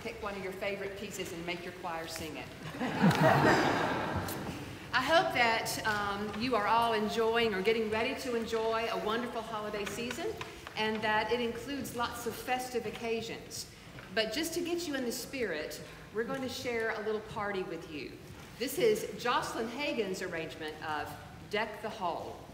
pick one of your favorite pieces and make your choir sing it. I hope that you are all enjoying or getting ready to enjoy a wonderful holiday season, and that it includes lots of festive occasions. But just to get you in the spirit, we're going to share a little party with you. This is Jocelyn Hagen's arrangement of Deck the Hall.